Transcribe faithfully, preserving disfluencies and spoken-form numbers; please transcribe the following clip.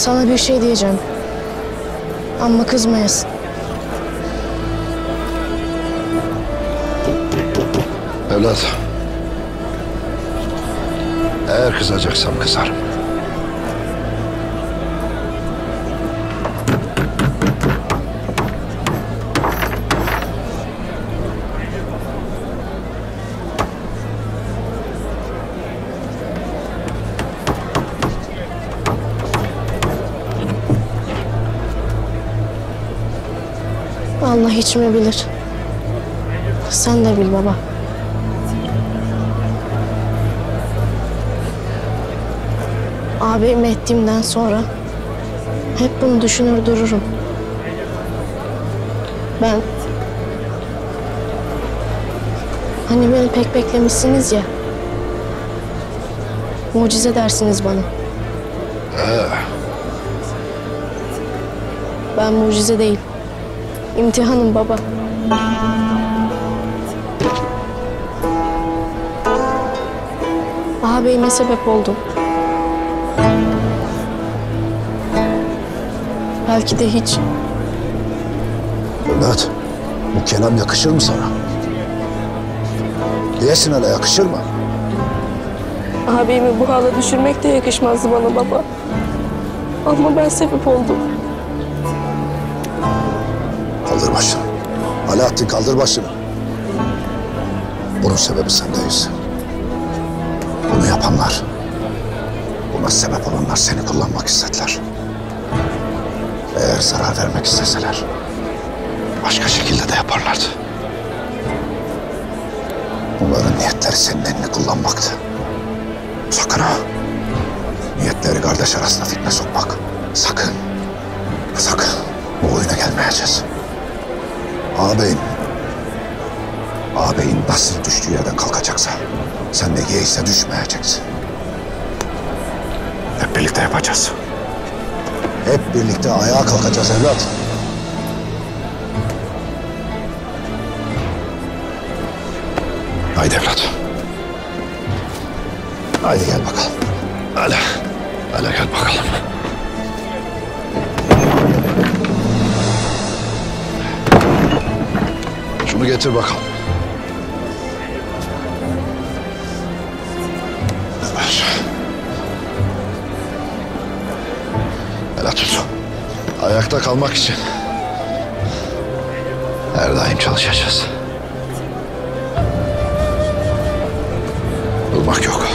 Sana bir şey diyeceğim. Ama kızmayasın. Evlat. Eğer kızacaksam kızarım. Allah içimi bilir. Sen de bil baba. Abimi ettiğimden sonra hep bunu düşünür dururum. Ben... Hani beni pek beklemişsiniz ya. Mucize dersiniz bana. Ee. Ben mucize değil. İmtihanım baba. Ağabeyime sebep oldum. Belki de hiç. Evlat, bu kelam yakışır mı sana? Diyesin hele, yakışır mı? Ağabeyimi bu hala düşürmek de yakışmazdı bana baba. Ama ben sebep oldum. Kaldır başını. Alaaddin, kaldır başını. Bunun sebebi sen değilsin. Bunu yapanlar, buna sebep olanlar seni kullanmak istediler. Eğer zarar vermek isteseler, başka şekilde de yaparlardı. Bunların niyetleri senin elini kullanmaktı. Sakın ha! Niyetleri kardeş arasında fitne sokmak. Sakın! Sakın! Bu oyuna gelmeyeceğiz. Ağabeyin, ağabeyin nasıl düştüğü yerden kalkacaksa, sen de yeğse düşmeyeceksin. Hep birlikte yapacağız. Hep birlikte ayağa kalkacağız evlat. Haydi evlat. Haydi gel bakalım. Hala, hala gel bakalım. Şunu getir bakalım. Ver. Hele tut. Ayakta kalmak için her daim çalışacağız. Durmak yok.